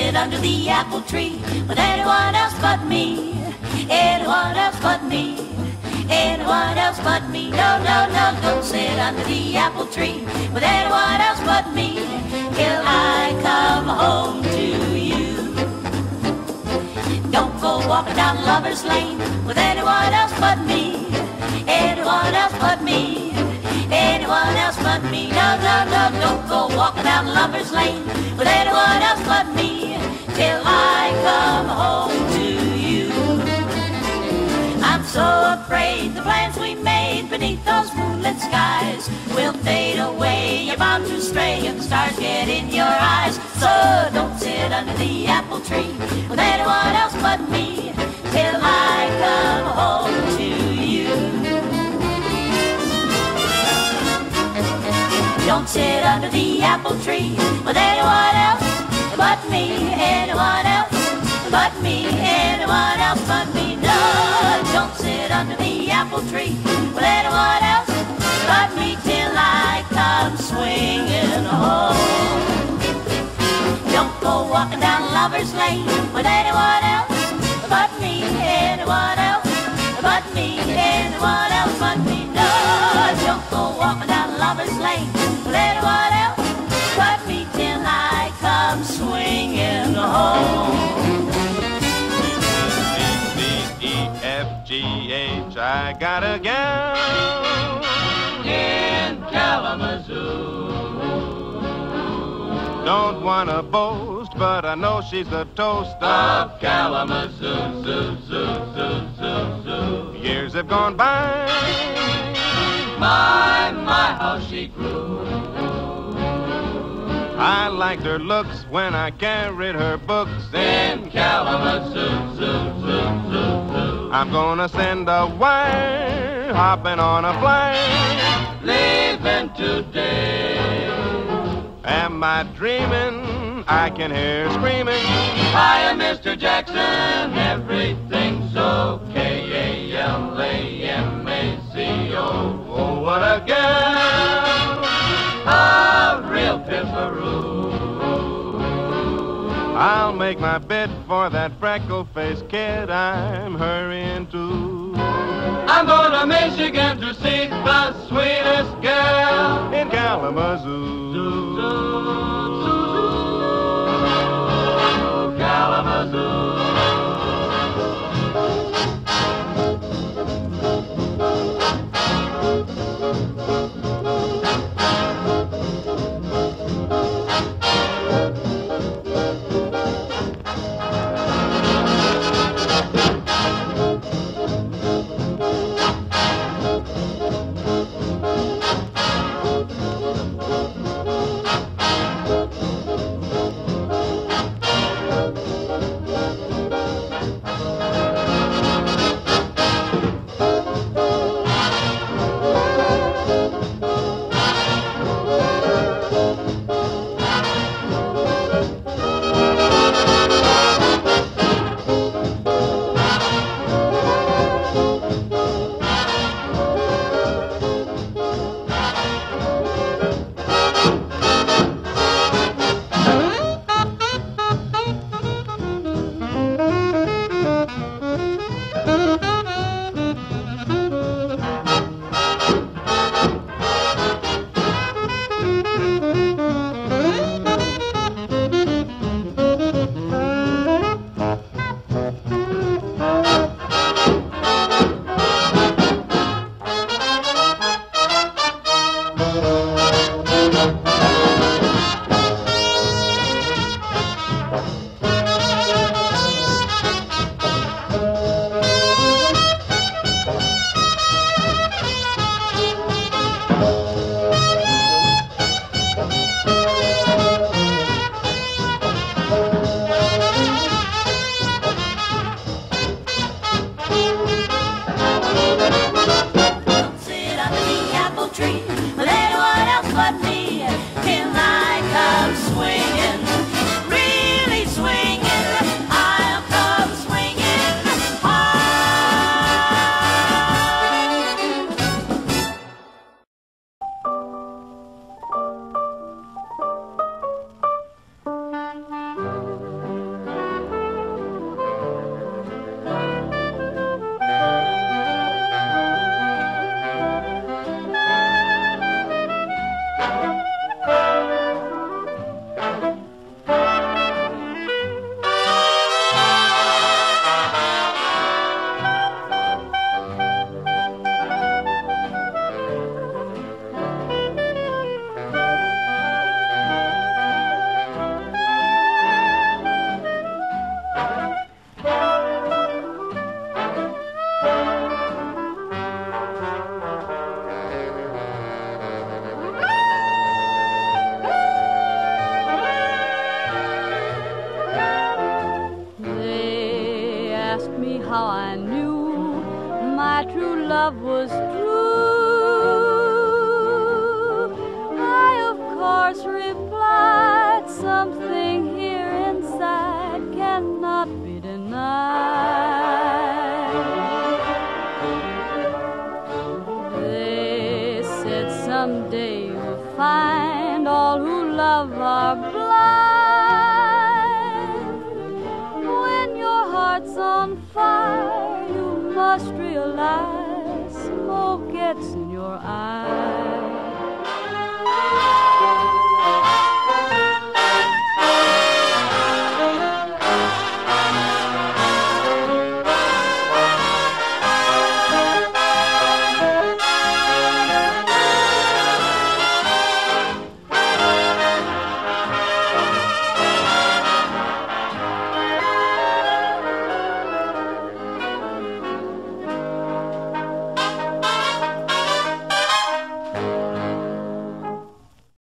sit under the apple tree with anyone else but me. Anyone else but me. Anyone else but me. No, no, no, don't sit under the apple tree with anyone else but me till I come home to you. Don't go walking down Lover's Lane with anyone else but me. Anyone else but me. Anyone else but me. No, no, no, don't go walking down Lover's Lane with anyone else but me till I come home to you. I'm so afraid the plans we made beneath those moonlit skies will fade away. You're bound to stray and the stars get in your eyes. So don't sit under the apple tree with anyone else but me till I come home to you. Don't sit under the apple tree with anyone else but me. Anyone else but me. Anyone else but me. No, don't sit under the apple tree with anyone else but me till I come swinging home. Don't go walking down Lover's Lane with anyone else but me. Anyone else but me. Anyone else but me. No, don't go walking down Lover's Lane with anyone else but me till I come swinging home. G-H, I got a gal in Kalamazoo. Don't wanna boast, but I know she's the toast of Kalamazoo. Zoo, zoo, zoo, zoo, zoo. Years have gone by, my, how she grew. I liked her looks when I carried her books in Kalamazoo. Zoo, zoo, zoo, zoo. I'm gonna send a wire, hopping on a flight, leaving today. Am I dreaming? I can hear her screaming, "Hiya, Mr. Jackson, everything's okay." K-A-L-A-M-A-Z-O. Oh, what a gal, a real pimperoo. I'll make my bid for that freckle-faced kid I'm hurrying to. I'm going to Michigan to see the sweetest girl in Kalamazoo. Kalamazoo. someday you'll find all who love are blind. When your heart's on fire, you must realize smoke gets in your eyes.